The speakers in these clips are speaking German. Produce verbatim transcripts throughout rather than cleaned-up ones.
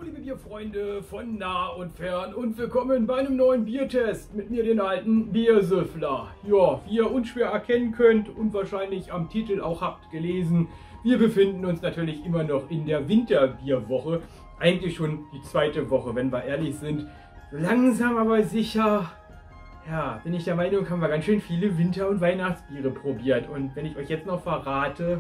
liebe Bierfreunde von nah und fern und willkommen bei einem neuen Biertest mit mir, den alten Biersüffler. Ja, wie ihr unschwer erkennen könnt und wahrscheinlich am Titel auch habt gelesen, wir befinden uns natürlich immer noch in der Winterbierwoche. Eigentlich schon die zweite Woche, wenn wir ehrlich sind. Langsam aber sicher, ja, bin ich der Meinung, haben wir ganz schön viele Winter- und Weihnachtsbiere probiert. Und wenn ich euch jetzt noch verrate,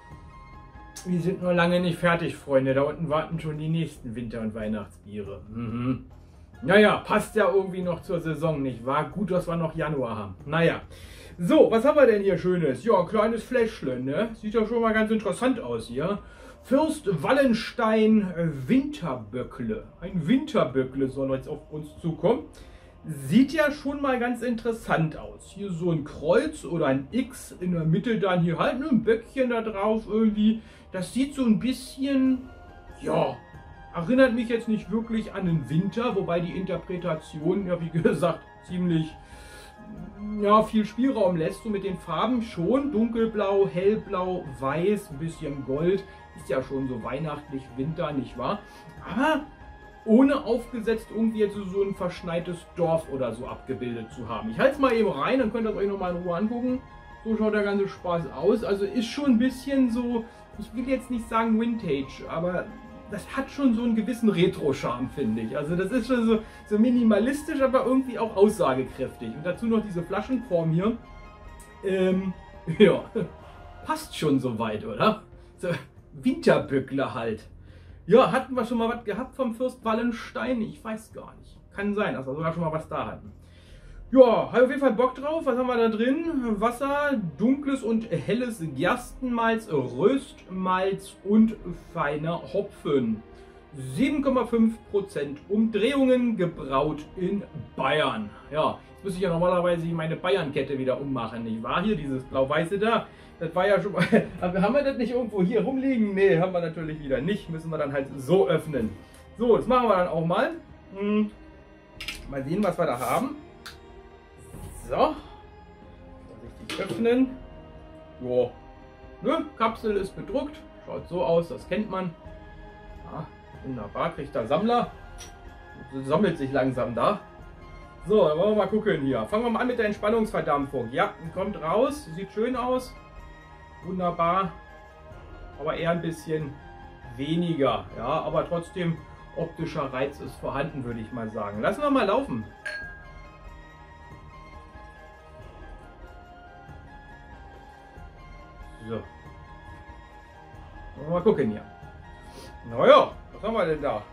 wir sind nur lange nicht fertig, Freunde. Da unten warten schon die nächsten Winter- und Weihnachtsbiere. Mhm. Naja, passt ja irgendwie noch zur Saison, nicht wahr? Gut, dass wir noch Januar haben. Naja. So, was haben wir denn hier Schönes? Ja, ein kleines Fläschchen, ne? Sieht ja schon mal ganz interessant aus hier. Fürst Wallenstein Winterböckle. Ein Winterböckle soll jetzt auf uns zukommen. Sieht ja schon mal ganz interessant aus. Hier so ein Kreuz oder ein X, in der Mitte dann hier halt ein Böckchen da drauf irgendwie. Das sieht so ein bisschen, ja, erinnert mich jetzt nicht wirklich an den Winter, wobei die Interpretation, ja wie gesagt, ziemlich, ja, viel Spielraum lässt. So mit den Farben schon, dunkelblau, hellblau, weiß, ein bisschen Gold. Ist ja schon so weihnachtlich, Winter, nicht wahr? Aber ohne aufgesetzt irgendwie jetzt so ein verschneites Dorf oder so abgebildet zu haben. Ich halte es mal eben rein, dann könnt ihr es euch nochmal in Ruhe angucken. So schaut der ganze Spaß aus. Also ist schon ein bisschen so, ich will jetzt nicht sagen Vintage, aber das hat schon so einen gewissen Retro-Charme, finde ich. Also das ist schon so, so minimalistisch, aber irgendwie auch aussagekräftig. Und dazu noch diese Flaschenform hier. Ähm, ja, passt schon soweit, oder? So, Winterböckle halt. Ja, hatten wir schon mal was gehabt vom Fürst Wallenstein? Ich weiß gar nicht. Kann sein, dass wir sogar schon mal was da hatten. Ja, habe auf jeden Fall Bock drauf. Was haben wir da drin? Wasser, dunkles und helles Gerstenmalz, Röstmalz und feiner Hopfen. sieben Komma fünf Prozent Umdrehungen, gebraut in Bayern. Ja, jetzt muss ich ja normalerweise meine Bayern-Kette wieder ummachen, nicht wahr? Hier dieses blau-weiße da. Das war ja schon mal. Aber haben wir das nicht irgendwo hier rumliegen? Nee, haben wir natürlich wieder nicht. Müssen wir dann halt so öffnen. So, das machen wir dann auch mal. Hm. Mal sehen, was wir da haben. So. Vorsichtig öffnen. Jo. Ne? Kapsel ist bedruckt. Schaut so aus, das kennt man. Ja, wunderbar, kriegt der Sammler. Sammelt sich langsam da. So, dann wollen wir mal gucken hier. Fangen wir mal an mit der Entspannungsverdampfung. Ja, kommt raus. Sieht schön aus. Wunderbar. Aber eher ein bisschen weniger. Ja, aber trotzdem optischer Reiz ist vorhanden, würde ich mal sagen. Lassen wir mal laufen. So. Mal gucken hier. Naja, was haben wir denn da?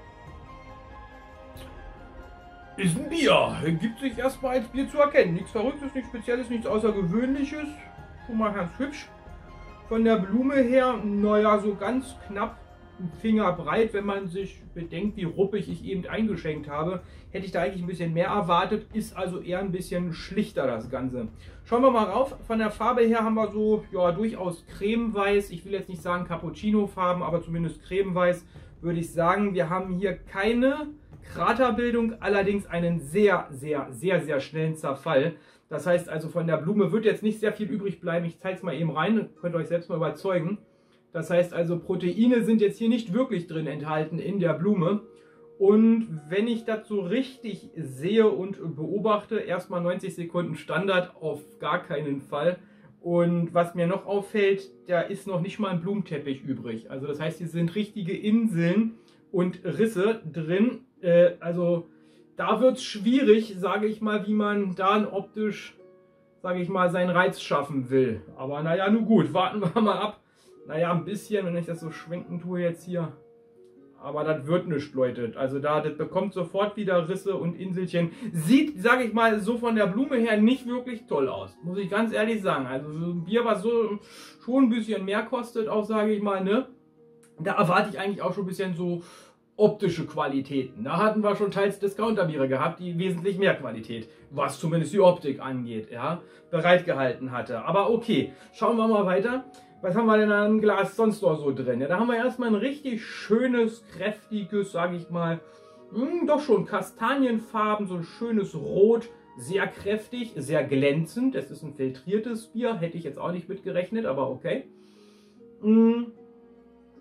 Ist ein Bier. Gibt sich erstmal als Bier zu erkennen. Nichts Verrücktes, nichts Spezielles, nichts Außergewöhnliches. Schon mal ganz hübsch. Von der Blume her, naja, so ganz knapp ein Finger breit, wenn man sich bedenkt, wie ruppig ich eben eingeschenkt habe. Hätte ich da eigentlich ein bisschen mehr erwartet, ist also eher ein bisschen schlichter das Ganze. Schauen wir mal rauf. Von der Farbe her haben wir so, ja, durchaus cremeweiß. Ich will jetzt nicht sagen Cappuccino-Farben, aber zumindest cremeweiß würde ich sagen. Wir haben hier keine Kraterbildung, allerdings einen sehr, sehr, sehr, sehr schnellen Zerfall. Das heißt also, von der Blume wird jetzt nicht sehr viel übrig bleiben. Ich zeige es mal eben rein, könnt ihr euch selbst mal überzeugen. Das heißt also, Proteine sind jetzt hier nicht wirklich drin enthalten in der Blume. Und wenn ich das so richtig sehe und beobachte, erstmal neunzig Sekunden Standard, auf gar keinen Fall. Und was mir noch auffällt, da ist noch nicht mal ein Blumenteppich übrig. Also das heißt, hier sind richtige Inseln und Risse drin. Äh, also da wird es schwierig, sage ich mal, wie man da optisch, sage ich mal, seinen Reiz schaffen will. Aber naja, nun gut, warten wir mal ab. Naja, ein bisschen, wenn ich das so schwenken tue jetzt hier. Aber das wird nichts, Leute. Also da, das bekommt sofort wieder Risse und Inselchen. Sieht, sage ich mal, so von der Blume her nicht wirklich toll aus. Muss ich ganz ehrlich sagen. Also so ein Bier, was so schon ein bisschen mehr kostet, auch sage ich mal, ne? Da erwarte ich eigentlich auch schon ein bisschen so optische Qualitäten. Da hatten wir schon teils Discounterbiere gehabt, die wesentlich mehr Qualität, was zumindest die Optik angeht, ja, bereitgehalten hatte. Aber okay, schauen wir mal weiter. Was haben wir denn an einem Glas sonst noch so drin? Ja, da haben wir erstmal ein richtig schönes, kräftiges, sage ich mal, mh, doch schon Kastanienfarben, so ein schönes Rot, sehr kräftig, sehr glänzend. Es ist ein filtriertes Bier, hätte ich jetzt auch nicht mitgerechnet, aber okay. Mh.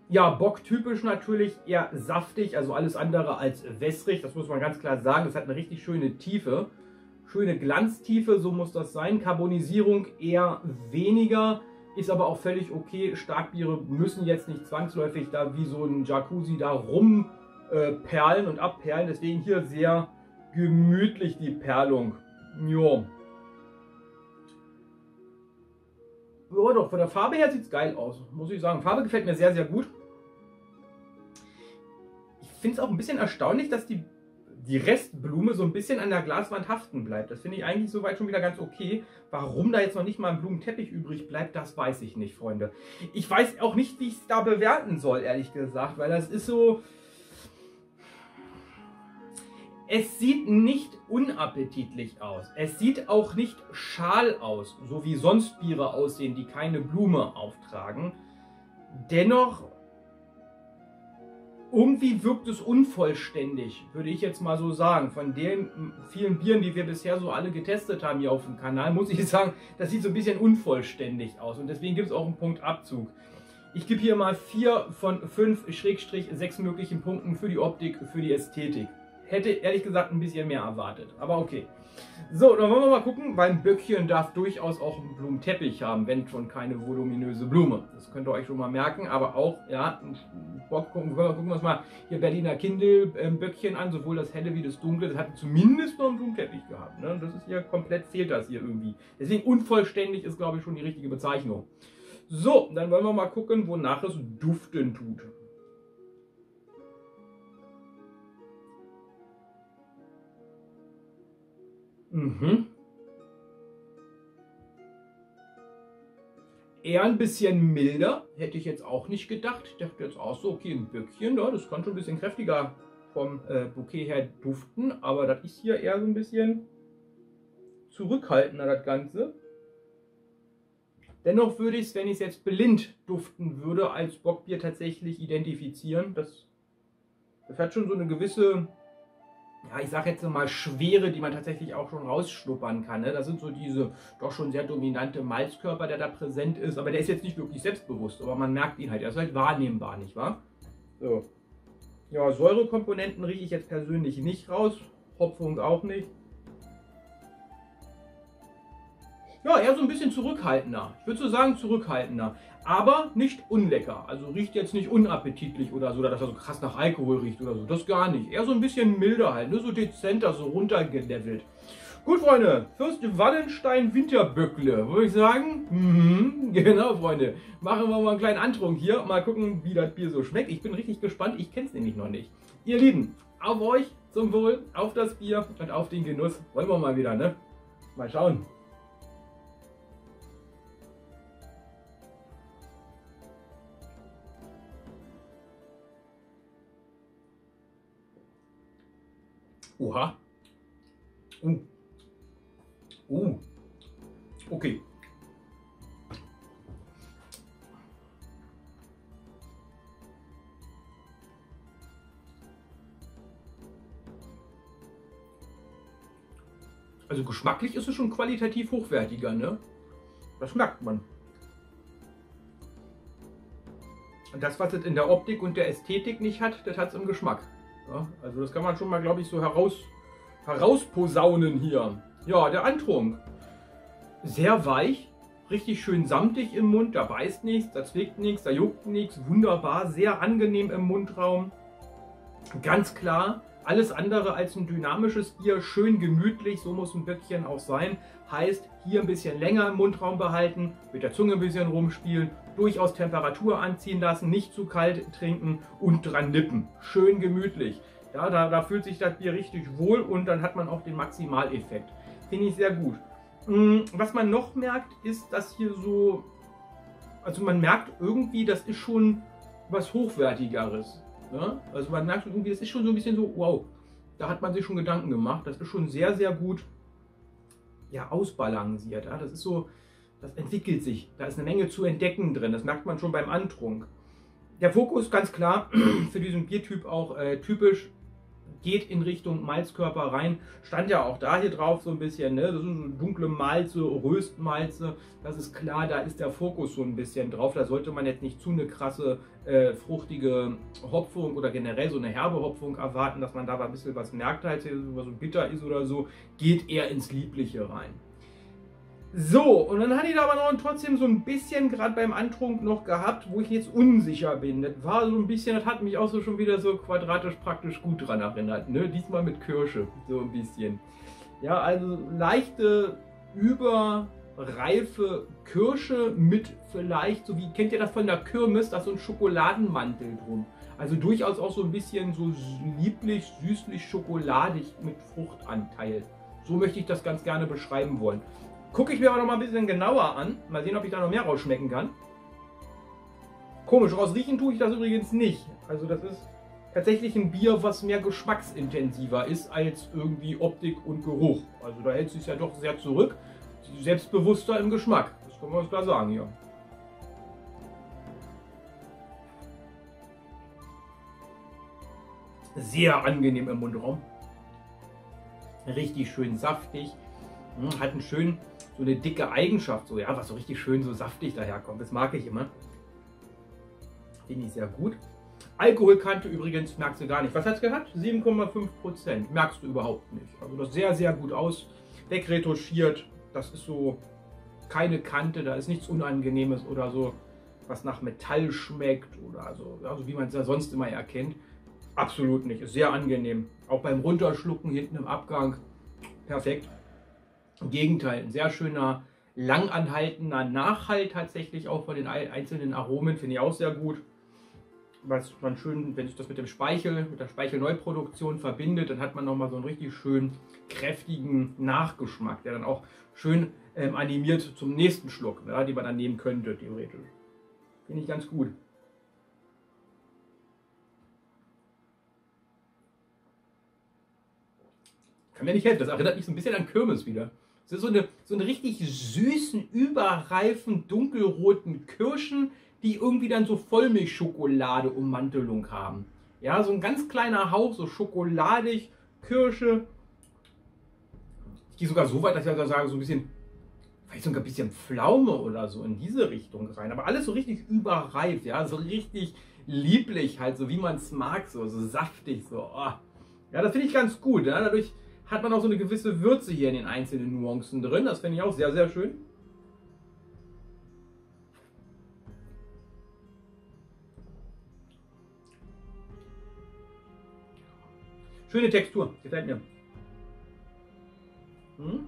Ja, Bock typisch natürlich, eher saftig, also alles andere als wässrig, das muss man ganz klar sagen. Es hat eine richtig schöne Tiefe, schöne Glanztiefe, so muss das sein. Carbonisierung eher weniger, ist aber auch völlig okay. Starkbiere müssen jetzt nicht zwangsläufig da wie so ein Jacuzzi da rumperlen äh, und abperlen, deswegen hier sehr gemütlich die Perlung. Jo. Ja doch, von der Farbe her sieht es geil aus, muss ich sagen. Farbe gefällt mir sehr, sehr gut. Ich finde es auch ein bisschen erstaunlich, dass die, die Restblume so ein bisschen an der Glaswand haften bleibt. Das finde ich eigentlich soweit schon wieder ganz okay. Warum da jetzt noch nicht mal ein Blumenteppich übrig bleibt, das weiß ich nicht, Freunde. Ich weiß auch nicht, wie ich es da bewerten soll, ehrlich gesagt, weil das ist so... Es sieht nicht unappetitlich aus. Es sieht auch nicht schal aus, so wie sonst Biere aussehen, die keine Blume auftragen. Dennoch, irgendwie wirkt es unvollständig, würde ich jetzt mal so sagen. Von den vielen Bieren, die wir bisher so alle getestet haben hier auf dem Kanal, muss ich sagen, das sieht so ein bisschen unvollständig aus. Und deswegen gibt es auch einen Punktabzug. Ich gebe hier mal vier von fünf sechs möglichen Punkten für die Optik, für die Ästhetik. Hätte ehrlich gesagt ein bisschen mehr erwartet, aber okay. So, dann wollen wir mal gucken, weil ein Böckchen darf durchaus auch einen Blumenteppich haben, wenn schon keine voluminöse Blume. Das könnt ihr euch schon mal merken, aber auch, ja, Bock, gucken, gucken wir uns mal hier Berliner Kindl-Böckchen an, sowohl das helle wie das dunkle, das hat zumindest noch einen Blumenteppich gehabt. Ne? Das ist hier komplett, fehlt das hier irgendwie. Deswegen unvollständig ist, glaube ich, schon die richtige Bezeichnung. So, dann wollen wir mal gucken, wonach es duften tut. Mhm. Eher ein bisschen milder, hätte ich jetzt auch nicht gedacht. Ich dachte jetzt auch so, okay, ein Böckchen, ja, das kann schon ein bisschen kräftiger vom äh, Bouquet her duften, aber das ist hier eher so ein bisschen zurückhaltender, das Ganze. Dennoch würde ich es, wenn ich es jetzt blind duften würde, als Bockbier tatsächlich identifizieren. Das, das hat schon so eine gewisse... Ja, ich sage jetzt mal Schwere, die man tatsächlich auch schon rausschnuppern kann. Ne? Das sind so diese doch schon sehr dominante Malzkörper, der da präsent ist. Aber der ist jetzt nicht wirklich selbstbewusst, aber man merkt ihn halt. Er ist halt wahrnehmbar, nicht wahr? So. Ja, Säurekomponenten rieche ich jetzt persönlich nicht raus. Hopfung auch nicht. Ja, eher so ein bisschen zurückhaltender. Ich würde so sagen zurückhaltender. Aber nicht unlecker. Also riecht jetzt nicht unappetitlich oder so, dass er so krass nach Alkohol riecht oder so. Das gar nicht. Eher so ein bisschen milder halt. Nur so dezenter, so runtergelevelt. Gut, Freunde. Fürst Wallenstein Winterböckle. Würde ich sagen? Mhm. Genau, Freunde. Machen wir mal einen kleinen Antrunk hier. Mal gucken, wie das Bier so schmeckt. Ich bin richtig gespannt. Ich kenne es nämlich noch nicht. Ihr Lieben, auf euch zum Wohl, auf das Bier und auf den Genuss. Wollen wir mal wieder, ne? Mal schauen. Oha. Uh. Uh. Okay. Also geschmacklich ist es schon qualitativ hochwertiger, ne? Das merkt man. Und das, was es in der Optik und der Ästhetik nicht hat, das hat es im Geschmack. Ja, also das kann man schon mal, glaube ich, so heraus, herausposaunen hier. Ja, der Antrunk. Sehr weich, richtig schön samtig im Mund, da beißt nichts, da zwickt nichts, da juckt nichts. Wunderbar, sehr angenehm im Mundraum. Ganz klar, alles andere als ein dynamisches Bier, schön gemütlich, so muss ein Böckchen auch sein. Heißt, hier ein bisschen länger im Mundraum behalten, mit der Zunge ein bisschen rumspielen, durchaus Temperatur anziehen lassen, nicht zu kalt trinken und dran nippen. Schön gemütlich. Ja, da, da fühlt sich das Bier richtig wohl und dann hat man auch den Maximaleffekt. Finde ich sehr gut. Was man noch merkt, ist, dass hier so, also man merkt irgendwie, das ist schon was Hochwertigeres. Ja? Also man merkt irgendwie, das ist schon so ein bisschen so, wow, da hat man sich schon Gedanken gemacht. Das ist schon sehr, sehr gut, ja, ausbalanciert. Ja? Das ist so, das entwickelt sich. Da ist eine Menge zu entdecken drin. Das merkt man schon beim Antrunk. Der Fokus, ganz klar, für diesen Biertyp auch äh, typisch, geht in Richtung Malzkörper rein. Stand ja auch da hier drauf so ein bisschen, ne? Das sind so dunkle Malze, Röstmalze. Das ist klar, da ist der Fokus so ein bisschen drauf. Da sollte man jetzt nicht zu eine krasse, äh, fruchtige Hopfung oder generell so eine herbe Hopfung erwarten, dass man da ein bisschen was merkt, halt, was so bitter ist oder so. Geht eher ins Liebliche rein. So, und dann hatte ich da aber noch trotzdem so ein bisschen, gerade beim Antrunk noch gehabt, wo ich jetzt unsicher bin. Das war so ein bisschen, das hat mich auch so schon wieder so quadratisch praktisch gut dran erinnert, ne? Diesmal mit Kirsche, so ein bisschen. Ja, also leichte, überreife Kirsche mit vielleicht, so wie, kennt ihr das von der Kirmes, da ist so ein Schokoladenmantel drum. Also durchaus auch so ein bisschen so lieblich, süßlich, schokoladig mit Fruchtanteil. So möchte ich das ganz gerne beschreiben wollen. Gucke ich mir aber noch mal ein bisschen genauer an. Mal sehen, ob ich da noch mehr rausschmecken kann. Komisch, rausriechen tue ich das übrigens nicht. Also das ist tatsächlich ein Bier, was mehr geschmacksintensiver ist als irgendwie Optik und Geruch. Also da hält es sich ja doch sehr zurück. Selbstbewusster im Geschmack. Das kann man klar sagen hier. Sehr angenehm im Mundraum. Richtig schön saftig. Hat einen schönen, so eine dicke Eigenschaft, so, ja, was so richtig schön so saftig daherkommt. Das mag ich immer. Finde ich sehr gut. Alkoholkante übrigens merkst du gar nicht. Was hat es gehabt? sieben Komma fünf Prozent. Merkst du überhaupt nicht. Also das sehr, sehr gut aus. Wegretuschiert. Das ist so keine Kante. Da ist nichts Unangenehmes oder so, was nach Metall schmeckt oder so, also wie man es ja sonst immer erkennt. Absolut nicht. Ist sehr angenehm. Auch beim Runterschlucken hinten im Abgang. Perfekt. Im Gegenteil, ein sehr schöner, langanhaltender Nachhalt tatsächlich auch von den einzelnen Aromen, finde ich auch sehr gut. Was man schön, wenn sich das mit dem Speichel, mit der Speichelneuproduktion verbindet, dann hat man nochmal so einen richtig schön kräftigen Nachgeschmack, der dann auch schön ähm, animiert zum nächsten Schluck, ja, die man dann nehmen könnte, theoretisch. Finde ich ganz gut. Kann mir nicht helfen, das erinnert mich so ein bisschen an Kirmes wieder. Das ist so eine, so eine richtig süßen, überreifen, dunkelroten Kirschen, die irgendwie dann so Vollmilchschokolade-Ummantelung haben. Ja, so ein ganz kleiner Hauch, so schokoladig, Kirsche. Ich gehe sogar so weit, dass ich also sage, so ein bisschen, vielleicht sogar ein bisschen Pflaume oder so in diese Richtung rein. Aber alles so richtig überreif, ja, so richtig lieblich halt, so wie man es mag, so, so saftig, so. Oh. Ja, das finde ich ganz gut. Ja? Dadurch hat man auch so eine gewisse Würze hier in den einzelnen Nuancen drin. Das finde ich auch sehr, sehr schön. Schöne Textur, gefällt mir. Hm?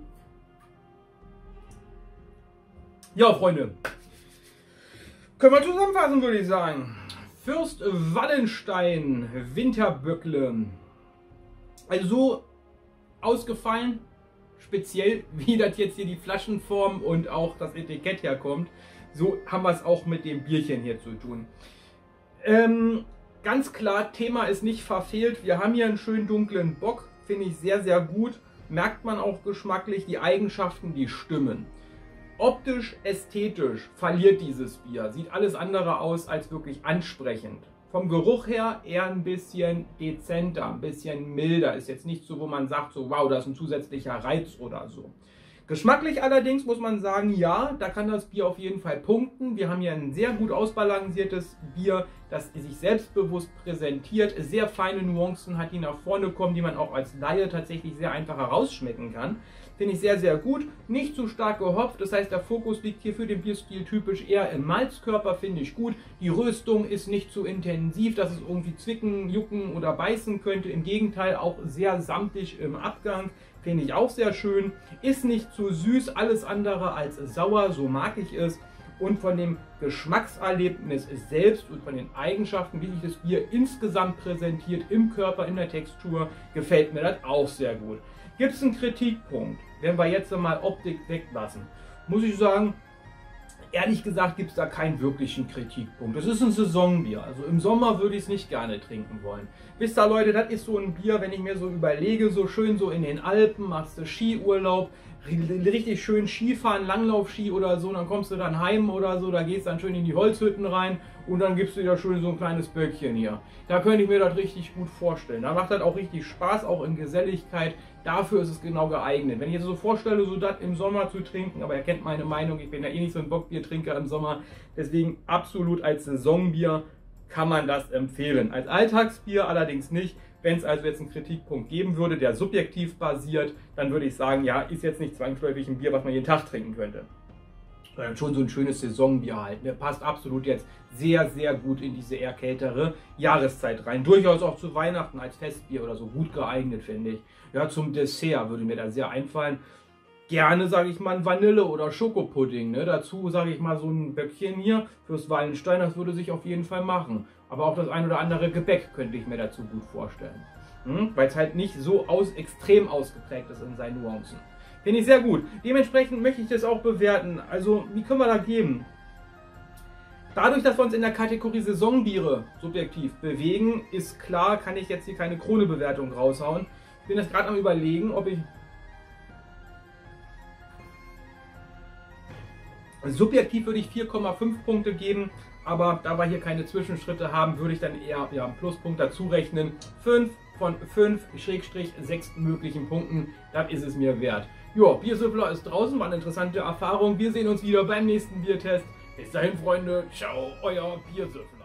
Ja, Freunde. Können wir zusammenfassen, würde ich sagen. Fürst Wallenstein Winterböckle. Also so ausgefallen, speziell wie das jetzt hier die Flaschenform und auch das Etikett herkommt. So haben wir es auch mit dem Bierchen hier zu tun. Ähm, ganz klar, Thema ist nicht verfehlt. Wir haben hier einen schönen dunklen Bock, finde ich sehr, sehr gut. Merkt man auch geschmacklich, die Eigenschaften, die stimmen. Optisch, ästhetisch verliert dieses Bier. Sieht alles andere aus als wirklich ansprechend. Vom Geruch her eher ein bisschen dezenter, ein bisschen milder. Ist jetzt nicht so, wo man sagt, so wow, da ist ein zusätzlicher Reiz oder so. Geschmacklich allerdings muss man sagen, ja, da kann das Bier auf jeden Fall punkten. Wir haben hier ein sehr gut ausbalanciertes Bier, das sich selbstbewusst präsentiert, sehr feine Nuancen hat, die nach vorne kommen, die man auch als Laie tatsächlich sehr einfach herausschmecken kann. Finde ich sehr, sehr gut. Nicht zu stark gehopft, das heißt, der Fokus liegt hier für den Bierstil typisch eher im Malzkörper, finde ich gut. Die Röstung ist nicht zu intensiv, dass es irgendwie zwicken, jucken oder beißen könnte. Im Gegenteil, auch sehr samtig im Abgang. Finde ich auch sehr schön. Ist nicht zu süß, alles andere als sauer, so mag ich es. Und von dem Geschmackserlebnis selbst und von den Eigenschaften, wie sich das Bier insgesamt präsentiert, im Körper, in der Textur, gefällt mir das auch sehr gut. Gibt es einen Kritikpunkt? Wenn wir jetzt mal Optik weglassen, muss ich sagen, ehrlich gesagt gibt es da keinen wirklichen Kritikpunkt. Das ist ein Saisonbier, also im Sommer würde ich es nicht gerne trinken wollen. Wisst ihr Leute, das ist so ein Bier, wenn ich mir so überlege, so schön so in den Alpen, machst du Skiurlaub, richtig schön Skifahren, Langlaufski oder so, dann kommst du dann heim oder so, da gehst dann schön in die Holzhütten rein und dann gibst du dir schön so ein kleines Böckchen hier. Da könnte ich mir das richtig gut vorstellen. Da macht das auch richtig Spaß, auch in Geselligkeit. Dafür ist es genau geeignet. Wenn ich jetzt so vorstelle, so das im Sommer zu trinken, aber ihr kennt meine Meinung, ich bin ja eh nicht so ein Bockbiertrinker im Sommer, deswegen absolut als Saisonbier kann man das empfehlen. Als Alltagsbier allerdings nicht. Wenn es also jetzt einen Kritikpunkt geben würde, der subjektiv basiert, dann würde ich sagen, ja, ist jetzt nicht zwangsläufig ein Bier, was man jeden Tag trinken könnte. Sondern schon so ein schönes Saisonbier halt. Der passt absolut jetzt sehr, sehr gut in diese eher kältere Jahreszeit rein. Durchaus auch zu Weihnachten als Festbier oder so gut geeignet, finde ich. Ja, zum Dessert würde mir da sehr einfallen. Gerne, sage ich mal, ein Vanille- oder Schokopudding. Ne? Dazu, sage ich mal, so ein Böckchen hier fürs Wallenstein, das würde sich auf jeden Fall machen. Aber auch das ein oder andere Gebäck könnte ich mir dazu gut vorstellen. Hm? Weil es halt nicht so aus, extrem ausgeprägt ist in seinen Nuancen. Finde ich sehr gut. Dementsprechend möchte ich das auch bewerten. Also, wie können wir da geben? Dadurch, dass wir uns in der Kategorie Saisonbiere subjektiv bewegen, ist klar, kann ich jetzt hier keine Krone-Bewertung raushauen. Ich bin jetzt gerade am Überlegen, ob ich subjektiv würde ich vier Komma fünf Punkte geben, aber da wir hier keine Zwischenschritte haben, würde ich dann eher ja, einen Pluspunkt dazu rechnen. fünf von fünf, sechs möglichen Punkten, das ist es mir wert. Ja, Biersüffler ist draußen, war eine interessante Erfahrung. Wir sehen uns wieder beim nächsten Biertest. Bis dahin, Freunde, ciao, euer Biersüffler.